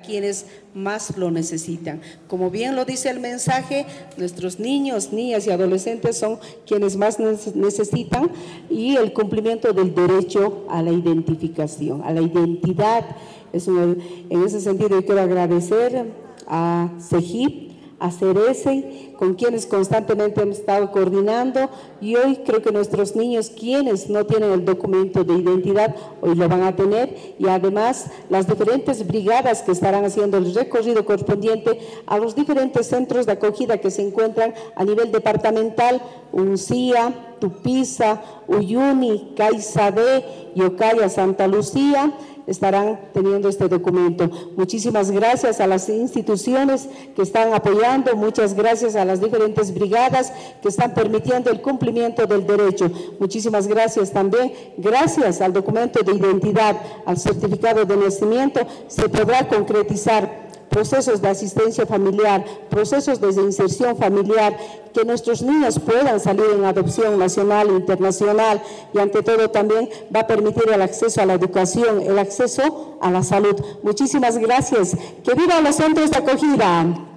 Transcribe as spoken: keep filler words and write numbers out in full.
quienes más lo necesitan. Como bien lo dice el mensaje, nuestros niños, niñas y adolescentes son quienes más necesitan, y el cumplimiento del derecho a la identificación, a la identidad. Es un, en ese sentido yo quiero agradecer a CEGIP, a CERECE, con quienes constantemente hemos estado coordinando, y hoy creo que nuestros niños, quienes no tienen el documento de identidad, hoy lo van a tener, y además las diferentes brigadas que estarán haciendo el recorrido correspondiente a los diferentes centros de acogida que se encuentran a nivel departamental: Uncía, Tupiza, Uyuni, Caizabe, Yocaya, Santa Lucía, estarán teniendo este documento. Muchísimas gracias a las instituciones que están apoyando, muchas gracias a las diferentes brigadas que están permitiendo el cumplimiento del derecho. Muchísimas gracias también, gracias al documento de identidad, al certificado de nacimiento, se podrá concretizar procesos de asistencia familiar, procesos de inserción familiar, que nuestros niños puedan salir en adopción nacional e internacional, y ante todo también va a permitir el acceso a la educación, el acceso a la salud. Muchísimas gracias. ¡Que vivan los centros de acogida!